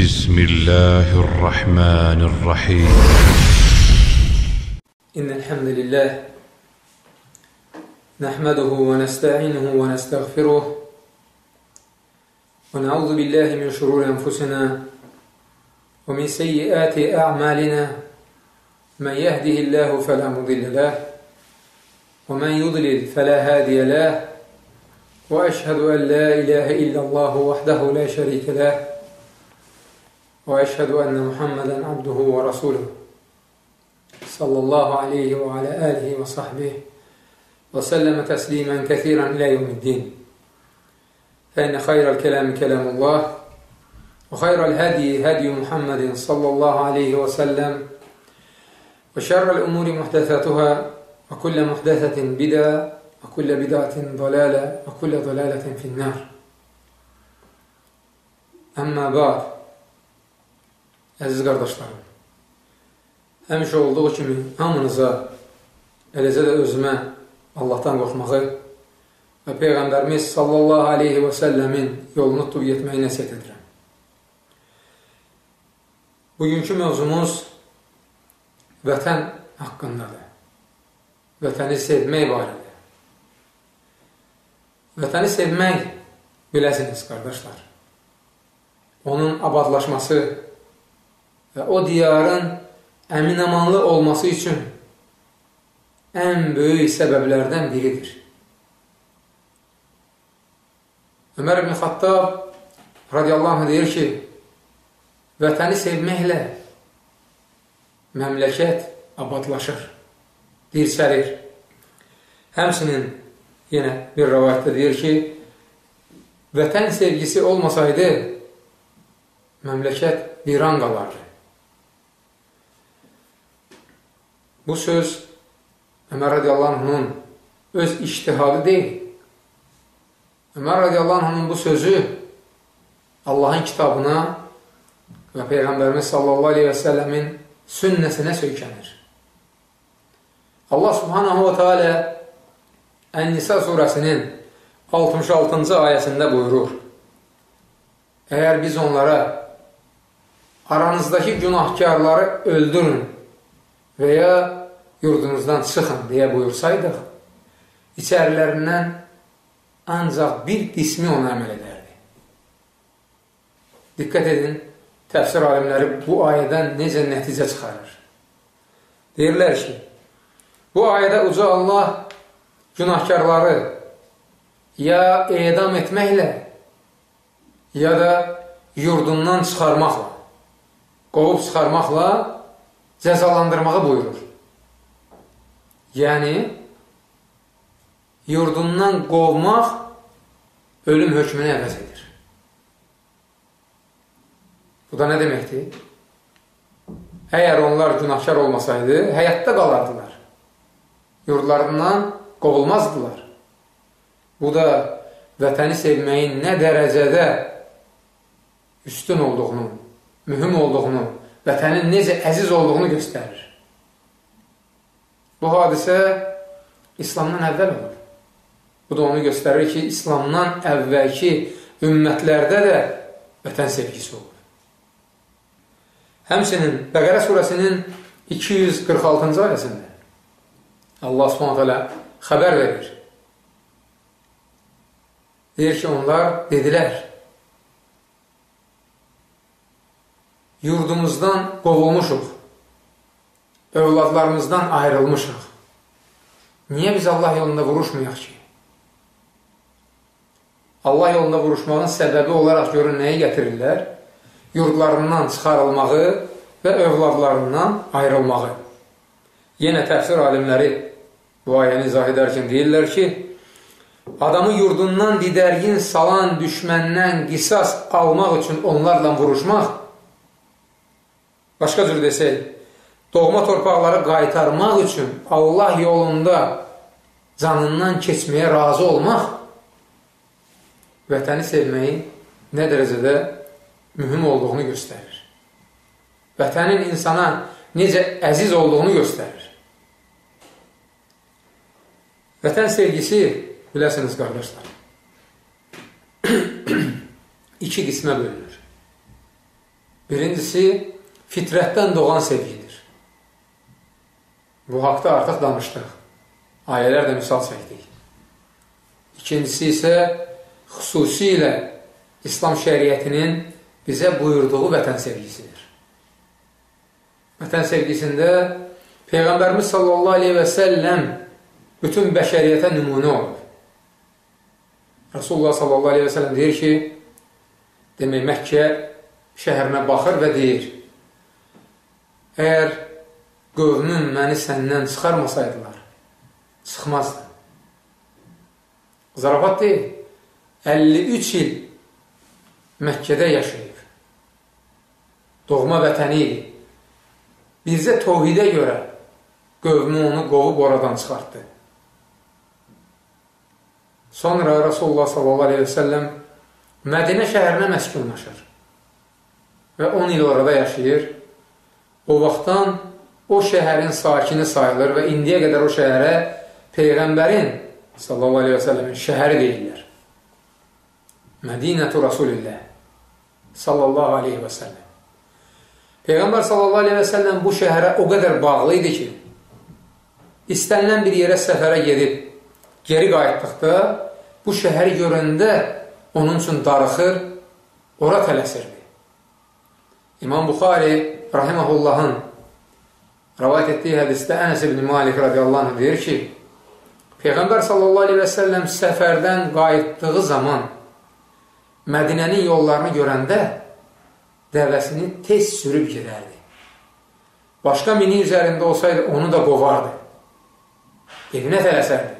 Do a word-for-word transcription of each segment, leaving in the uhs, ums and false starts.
بسم الله الرحمن الرحيم إن الحمد لله نحمده ونستعينه ونستغفره ونعوذ بالله من شرور أنفسنا ومن سيئات أعمالنا من يهده الله فلا مضل له ومن يضلل فلا هادي له وأشهد أن لا إله إلا الله وحده لا شريك له وأشهد أن محمدا عبده ورسوله صلى الله عليه وعلى آله وصحبه وسلم تسليما كثيرا إلى يوم الدين فإن خير الكلام كلام الله وخير الهدي هدي محمد صلى الله عليه وسلم وشر الأمور محدثاتها وكل محدثة بدعة وكل بدعة ضلالة وكل ضلالة في النار أما بعد Əziz qardaşlarım, həmişə olduğu kimi hamınıza, eləcə də özümə Allahdan qorxmağı və Peyğəmbərimiz sallallahu aleyhi və səlləmin yolunu tutub yetməyi nəsiyyət edirəm. Bugünkü mövzumuz vətən haqqındadır. Vətəni sevmək barədə. Vətəni sevmək, biləsiniz qardaşlar, onun abadlaşması və o diyarın əmin-amanlı olması üçün ən böyük səbəblərdən biridir. Ömər ibn Xattab radiyallahu anh deyir ki, vətəni sevməklə məmləkət abadlaşır, dirçəlir. Həmçinin yenə bir rəvayətdə deyir ki, vətən sevgisi olmasaydı, məmləkət viran qalardı. Bu söz Ömər radiyallahu anh'ın öz iştihadı deyil. Ömər radiyallahu anh'ın bu sözü Allahın kitabına və Peyğəmbərimiz sallallahu aleyhi və səlləmin sünnəsinə söykənir. Allah subhanahu wa ta'ala Ən-Nisa surəsinin altmış altıncı ayəsində buyurur: Əgər biz onlara aranızdakı günahkarları öldürün və ya yurdunuzdan çıxın deyə buyursaydıq, içərilərindən ancaq bir qismi ona əməl edərdi. Diqqət edin, təfsir alimləri bu ayədən necə nəticə çıxarır. Deyirlər ki, bu ayədə uca Allah günahkarları ya edam etməklə, ya da yurdundan çıxarmaqla, qovub çıxarmaqla cəzalandırmağı buyurur. Yəni, yurdundan qovmaq ölüm hökmünü əvəz edir. Bu da nə deməkdir? Əgər onlar günahkar olmasaydı, həyatda qalardılar. Yurdlarından qovulmazdılar. Bu da vətəni sevməyin nə dərəcədə üstün olduğunu, mühüm olduğunu, vətənin necə əziz olduğunu göstərir. Bu hadisə İslamdan əvvəl olur. Bu da onu göstərir ki, İslamdan əvvəlki ümmətlərdə də vətən sevgisi olur. Həmçinin Bəqərə surəsinin iki yüz qırx altıncı ayəsində Allah subhanahu teala xəbər verir. Deyir ki, onlar dedilər, yurdumuzdan qovulmuşuq, övladlarımızdan ayrılmışıq. Niyə biz Allah yolunda vuruşmayaq ki? Allah yolunda vuruşmağın səbəbi olaraq görün nəyi gətirirlər? Yurdlarından çıxarılmağı və övladlarından ayrılmağı. Yenə təfsir alimləri bu ayəni izah edərkən deyirlər ki, adamı yurdundan didərgin salan düşməndən qisas almaq üçün onlarla vuruşmaq, başqa cür desək, doğma torpaqları qaytarmaq üçün Allah yolunda canından keçməyə razı olmaq, vətəni sevməyin nə dərəcədə mühüm olduğunu göstərir. Vətənin insana necə əziz olduğunu göstərir. Vətən sevgisi, biləsiniz qardaşlar, iki qismə bölünür. Birincisi, fitrətdən doğan sevgidir. Bu haqda artıq danışdıq. Ayələr də misal çəkdik. İkincisi isə xüsusilə İslam şəriətinin bizə buyurduğu vətən sevgisidir. Vətən sevgisində Peyğəmbərimiz sallallahu aleyhi və səlləm bütün bəşəriyyətə nümunə olur. Rasulullah sallallahu aleyhi və səlləm deyir ki, demək Məkkə şəhərinə baxır və deyir, əgər qövmüm məni səndən çıxarmasaydılar, çıxmazdı. Zarafat deyil, əlli üç il Məkkədə yaşayıb. Doğma vətəni idi. Bizə tovhidə görə qövmü onu qovub oradan çıxartdı. Sonra Rasulullah sallallahu aleyhi və səlləm Mədinə şəhərinə məskunlaşır və on il orada yaşayır. O vaxtdan o şəhərin sakini sayılır və indiyə qədər o şəhərə Peyğəmbərin sallallahu aleyhi və səlləmin şəhəri deyirlər. Mədinətü Rasulillah sallallahu aleyhi və səlləm. Peyğəmbər sallallahu aleyhi və səlləm bu şəhərə o qədər bağlı idi ki, istənilən bir yerə səfərə gedib, geri qayıtdıqda, bu şəhəri görəndə onun üçün darıxır, ora tələsirdi. İmam Buxari, rahiməhullahın rəvayət etdiyi hədisdə Ənəs ibn Malik radiyallahu anh deyir ki, Peyğəmbər sallallahu aleyhi və səlləm səfərdən qayıtdığı zaman Mədinənin yollarını görəndə dəvəsini tez sürüb gedərdi. Başqa mini üzərində olsaydı, onu da qovardı. Evinə tələsərdi.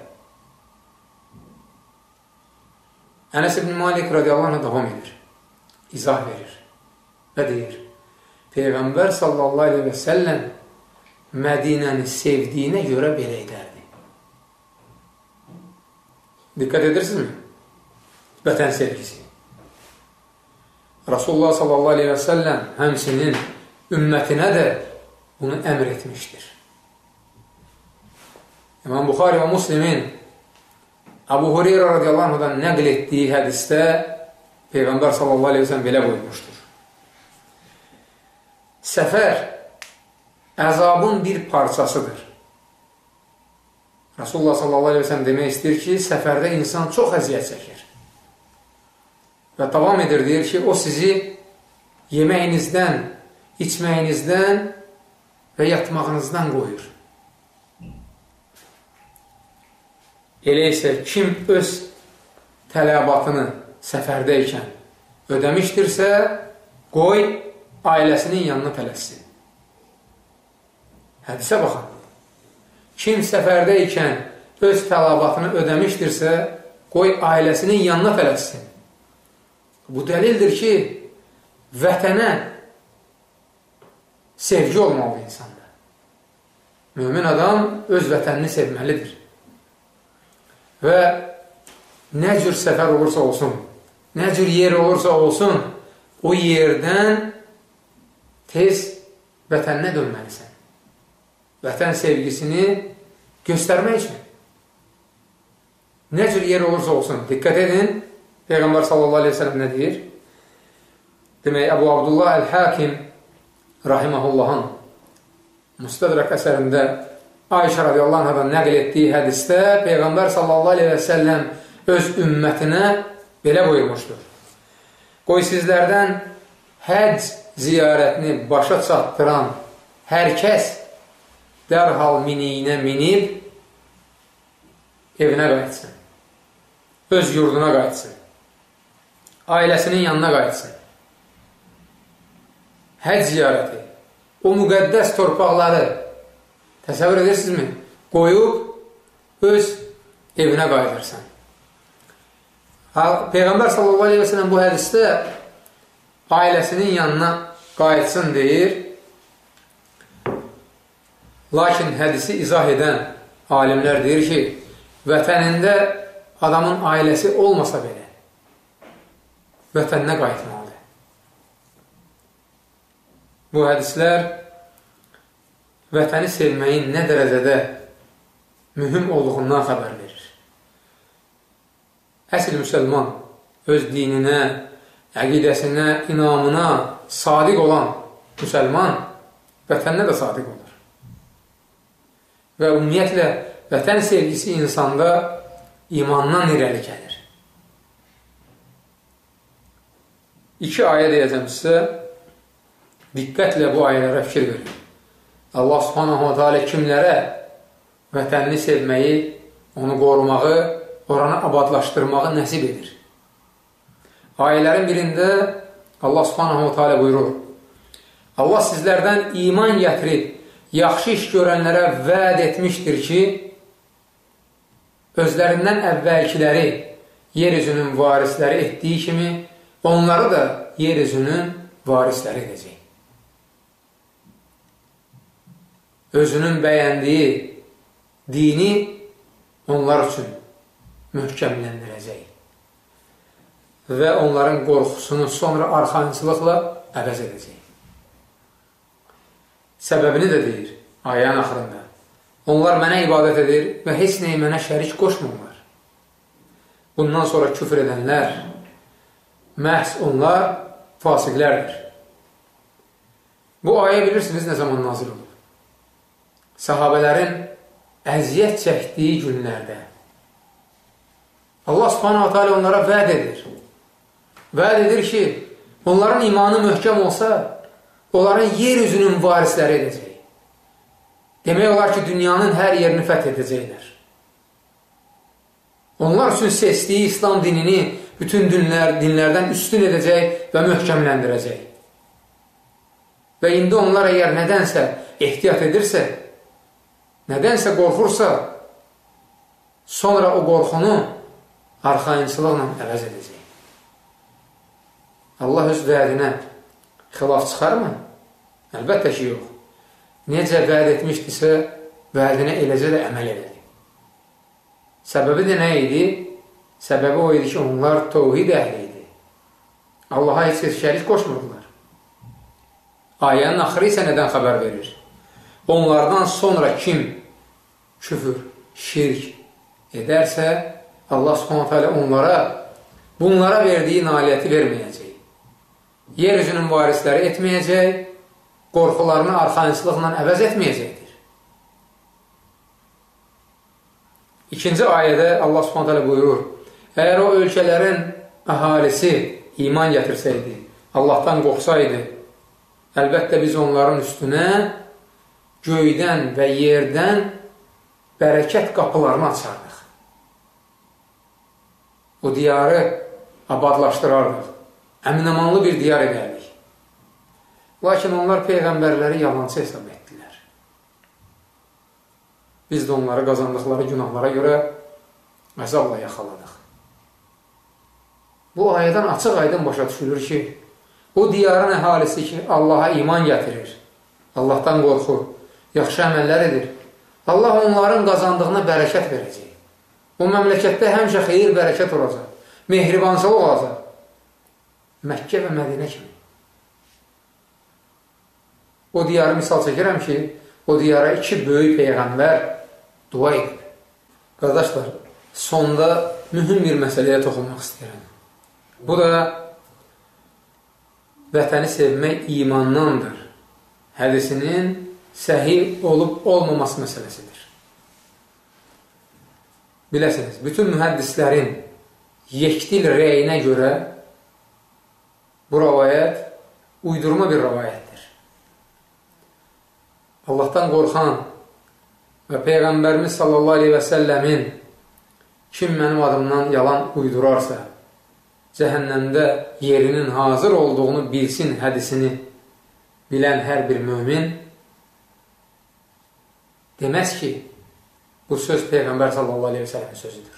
Ənəs ibn Malik radiyallahu anh davam edir. İzah verir və deyir, Peyğəmbər sallallahu aleyhi və səlləm Mədinəni sevdiyinə görə belə edərdi. Diqqət edirsinizmi? Vətən sevgisi. Rasulullah sallallahu aleyhi və səlləm həmsinin ümmətinə də bunu əmr etmişdir. İmam Buxari və Müslimin Əbu Hüreyrə radiyallahu anhudan nəql etdiyi hədisdə Peyğəmbər sallallahu aleyhi və səlləm belə buyurmuşdur. Səfər əzabın bir parçasıdır. Rasulullah sallallahu aleyhi və səlləm demək istəyir ki, səfərdə insan çox əziyyət çəkir. Və davam edir, deyir ki, o sizi yeməyinizdən, içməyinizdən və yatmağınızdan qoyur. Elə isə kim öz tələbatını səfərdəykən ödəmişdirsə, qoy ailəsinin yanına tələssin. Hədisə baxın. Kim səfərdəykən öz tələbatını ödəmişdirsə, qoy ailəsinin yanına tələssin. Bu dəlildir ki, vətənə sevgi olmalı insanda. Mömin adam öz vətənini sevməlidir. Və nə cür səfər olursa olsun, nə cür yer olursa olsun, o yerdən tez vətəninə dönməlisən. Vətən sevgisini göstərmək üçün. Nə cür yer olursa olsun, diqqət edin, Peyğəmbər sallallahu aleyhi ve sellem nə deyir? Demək, Əbu Abdullah Əl-Hakim rahiməhullahın Müstədrək əsərində Ayşə radiyallahu anhadan nəql etdiyi hədisdə Peyğəmbər sallallahu aleyhi ve sellem öz ümmətinə belə buyurmuşdur. Qoy sizlərdən həcc ziyarətini başa çatdıran hər kəs dərhal miniyinə minib evinə qayıtsın. Öz yurduna qayıtsın. Ailəsinin yanına qayıtsın. Həcc ziyarəti, o müqəddəs torpaqları təsəvvür edirsinizmi? Qoyub öz evinə qayıdırsan. Peyğəmbər sallallahu aleyhi ve sellem bu hədisdə ailəsinin yanına qayıtsın deyir. Lakin hədisi izah edən alimlər deyir ki, vətənində adamın ailəsi olmasa belə, vətəninə qayıtmalıdır. Bu hədislər vətəni sevməyin nə dərəcədə mühüm olduğundan xəbər verir. Əsl müsəlman öz dininə, əqidəsinə, inamına sadiq olan müsəlman vətəninə də sadiq olur. Və ümumiyyətlə, vətən sevgisi insanda imandan irəli gəlir. İki ayə deyəcəm sizə, diqqətlə bu ayələrə fikir verin. Allah subhanahu wa ta'ala kimlərə vətənini sevməyi, onu qorumağı, oranı abadlaşdırmağı nəsib edir. Ayələrin birində Allah subhanahu wa ta'ala buyurur, Allah sizlərdən iman gətirib, yaxşı iş görənlərə vəd etmişdir ki, özlərindən əvvəlkiləri yeryüzünün varisləri etdiyi kimi, onları da yeryüzünün varisləri edəcək. Özünün bəyəndiyi dini onlar üçün möhkəmləndirəcək və onların qorxusunu sonra arxayınçılıqla əvəz edəcək. Səbəbini də deyir ayənin axırında. Onlar mənə ibadət edir və heç nəyi mənə şərik qoşmurlar. Bundan sonra küfr edənlər, məhz onlar fasiqlərdir. Bu ayə bilirsiniz nə zaman nazil olur? Sahabələrin əziyyət çəkdiyi günlərdə Allah subhanahu wa ta'ala onlara vəd edir. Vəd edir ki, onların imanı möhkəm olsa, onların yeryüzünün varisləri edəcək. Demək olar ki, dünyanın hər yerini fəth edəcəklər. Onlar üçün seçdiyi İslam dinini bütün dinlər, dinlərdən üstün edəcək və möhkəmləndirəcək. Və indi onlar əgər nədənsə ehtiyat edirsə, nədənsə qorxursa, sonra o qorxunu arxayınçılıqla əvəz edəcək. Allah öz vədinə xilaf çıxarmı? Əlbəttə ki, yox. Necə vəd etmişdirsə, vədinə eləcə də əməl edəcək. Səbəbi də nə idi? Səbəbi o idi ki, onlar təvhid əhli idi. Allaha heç kəs şərik qoşmurdular. Ayənin axırı isə nədən xəbər verir? Onlardan sonra kim küfür, şirk edərsə, Allah subhanahu teala onlara bunlara verdiyi nailiyyəti verməyəcək. Yeryüzünün varisləri etməyəcək, qorxularını arxayınçılıqla əvəz etməyəcəkdir. İkinci ayədə Allah subhanahu teala buyurur, əgər o ölkələrin əhalisi iman gətirsəydi, Allahdan qorxsaydı, əlbəttə biz onların üstünə göydən və yerdən bərəkət qapılarını açardıq. O diyarı abadlaşdırardıq. Əminamanlı bir diyar edərdik. Lakin onlar peyğəmbərləri yalancı hesab etdilər. Biz də onları qazandıqları günahlara görə əzabla yaxaladıq. Bu ayədən açıq aydın başa düşülür ki, o diyarın əhalisi ki, Allaha iman gətirir, Allahdan qorxur, yaxşı əməllər edir, Allah onların qazandığına bərəkət verəcək. O məmləkətdə həmişə xeyir, bərəkət olacaq, mehribançılıq olacaq. Məkkə və Mədinə kimi. O diyarı misal çəkirəm ki, o diyara iki böyük peyğəmbər dua edib. Qardaşlar, sonda mühüm bir məsələyə toxunmaq istəyirəm. Bu da vətəni sevmək imandandır. Hədisinin səhih olub olmaması məsələsidir. Biləsiniz, bütün mühəddislərin yekdil rəyinə görə bu rəvayət uydurma bir rəvayətdir. Allahdan qorxan və Peyğəmbərimiz sallallahu aleyhi və səlləmin kim mənim adımdan yalan uydurarsa, cəhənnəmdə yerinin hazır olduğunu bilsin hədisini bilən hər bir mömin deməz ki, bu söz Peyğəmbər sallallahu aleyhi və səlləmin sözüdür.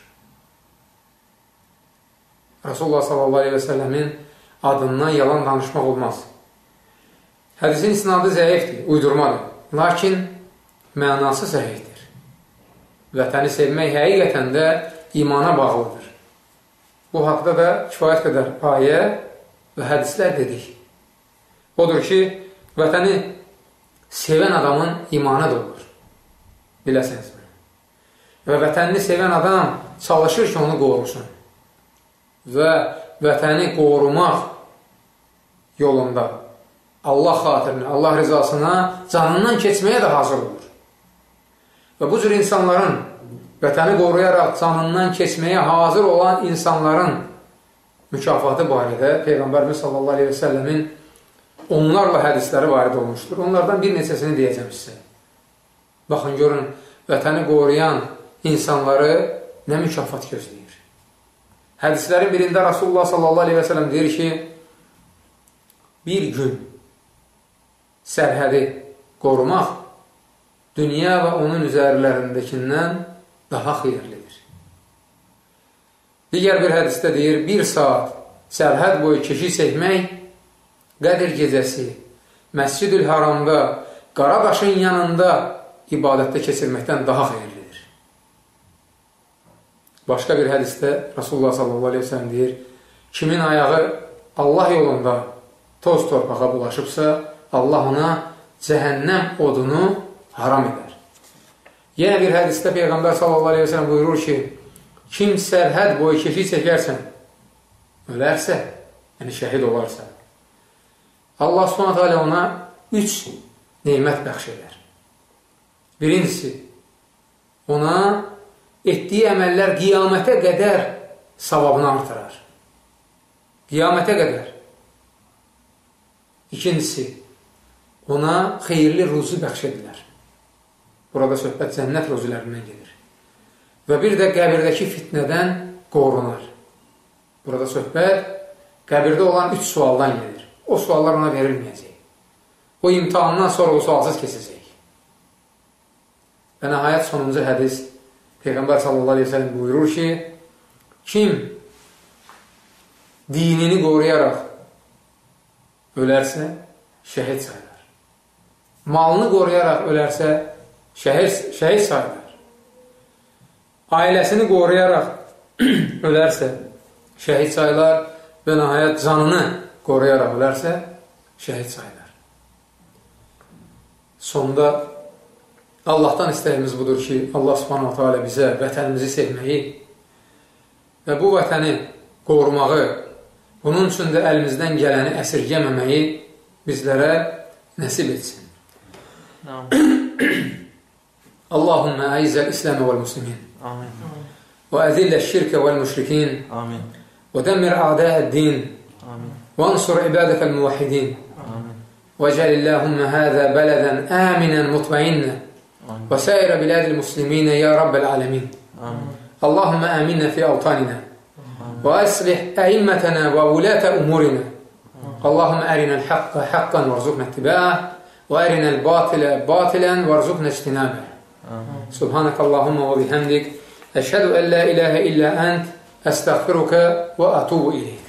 Rasulullah sallallahu aleyhi və səlləmin adından yalan danışmaq olmaz. Hədisin isnadı zəifdir, uydurmadır. Lakin mənası səhihdir. Vətəni sevmək həqiqətən də imana bağlıdır. Bu haqda da kifayət qədər ayə və hədislər dedik. Odur ki, vətəni sevən adamın imanı da olur. Biləsiniz mi? Və vətənini sevən adam çalışır ki, onu qorusun. Və vətəni qorumaq yolunda Allah xatirinə, Allah rızasına canından keçməyə də hazır olur. Və bu cür insanların, vətəni qoruyaraq canından keçməyə hazır olan insanların mükafatı barədə Peyğəmbərimiz sallallahu aleyhi və səlləmin onlarla hədisləri varid olmuşdur. Onlardan bir neçəsini deyəcəm sizə. Baxın, görün, vətəni qoruyan insanları nə mükafat gözləyir. Hədislərin birində Rasulullah sallallahu aleyhi və səlləm deyir ki, bir gün sərhədi qorumaq dünya və onun üzərlərindəkindən daha xeyirlidir. Digər bir hədisdə deyir, bir saat sərhəd boyu keşiş etmək Qədr gecəsi Məscid-ül Haramda, Qaradaşın yanında ibadətdə keçirməkdən daha xeyirlidir. Başqa bir hədisdə Rasulullah sallallahu aleyhi ve sellem deyir, kimin ayağı Allah yolunda toz torpağa bulaşıbsa, Allah ona cəhənnəm odunu haram edər. Yenə bir hədisdə Peyğəmbər sallallahu aleyhi ve sellem buyurur ki, kim sərhəd boyu keşik çəkərsən, ölərsə, yəni şəhid olarsa, Allah subhanət hələ ona üç neymət bəxş edər. Birincisi, ona etdiyi əməllər qiyamətə qədər savabını artırar. Qiyamətə qədər. İkincisi, ona xeyirli ruzu bəxş edilər. Burada söhbət cənnət ruzulərindən gedir. Və bir də qəbirdəki fitnədən qorunar. Burada söhbət qəbirdə olan üç sualdan gedir. O suallar ona verilməyəcək. O imtihandan sonra o sualsız keçəcək. Və nəhayət sonuncu hədis Peyğəmbər sallallahu aleyhi ve sellem buyurur ki, kim dinini qoruyaraq ölərsə, şəhid sayılır. Malını qoruyaraq ölərsə, şəhid, şəhid sayılır. Ailəsini qoruyaraq ölərsə, şəhid sayılır və nəhayət canını qoruyaraq ölərsə, şəhid sayılır. Sonda Allahdan istəyimiz budur ki, Allah subhanahu teala bizə vətənimizi sevməyi və bu vətəni qorumağı, bunun üçün də əlimizdən gələni əsirgəməməyi bizlərə nəsib etsin. Allahümmə əizzəl İsləmə vəl-Müslimin və əzillə şirkə vəl-Müşrikin və dəmmir a'dəəd-din və ansur ibadəkəl müvəhidin və cəlilləhümmə həzə bələdən əminən mutmainə və səirə bilədil musliminə ya Rabbel alemin. Allahümmə əminə fi avtanina və əslih əimmətənə və vulətə umurina. Allahümmə ərinəl haqqə haqqan vərzuknə ittibəə və ərinəl batilə batilən vərzuknə ictinəbə. Subhanək Allahümmə və bihamdik əşhədu ən la iləhə illə ənt əstəğfiruka və atubu ileyk.